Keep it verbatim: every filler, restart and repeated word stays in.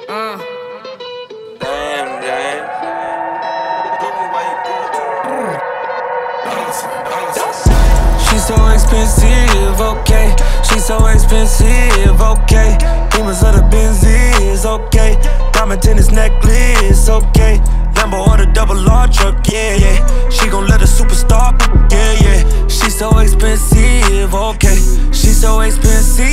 Uh. Damn, damn. She's so expensive, okay. She's so expensive, okay. Demons of the Benzies, okay. Diamond tennis necklace, okay. Lambo or the double R truck, yeah, yeah. She gon' let a superstar, yeah, yeah. She's so expensive, okay. She's so expensive.